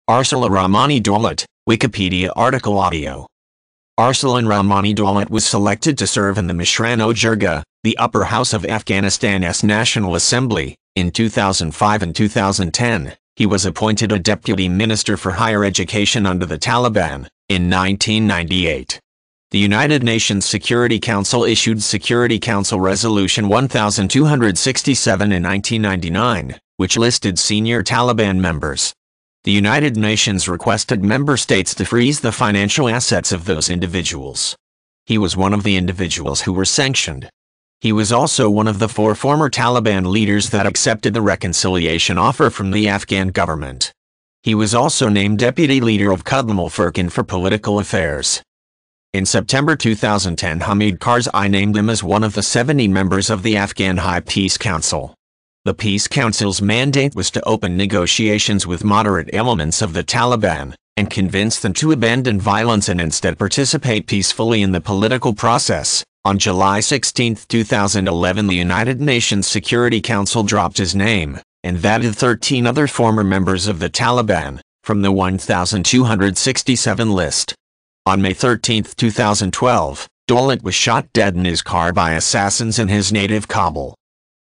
Arsala Rahmani Daulat, Wikipedia article audio. Arsala Rahmani Daulat was selected to serve in the Mishrano Jirga, the upper house of Afghanistan's National Assembly, in 2005 and 2010. He was appointed a deputy minister for higher education under the Taliban, in 1998. The United Nations Security Council issued Security Council Resolution 1267 in 1999, which listed senior Taliban members. The United Nations requested member states to freeze the financial assets of those individuals. He was one of the individuals who were sanctioned. He was also one of the 4 former Taliban leaders that accepted the reconciliation offer from the Afghan government. He was also named deputy leader of Kudlam-ul-Furqan for political affairs. In September 2010, Hamid Karzai named him as one of the 70 members of the Afghan High Peace Council. The Peace Council's mandate was to open negotiations with moderate elements of the Taliban, and convince them to abandon violence and instead participate peacefully in the political process. On July 16, 2011, the United Nations Security Council dropped his name, and that of 13 other former members of the Taliban, from the 1,267 list. On May 13, 2012, Daulat was shot dead in his car by assassins in his native Kabul.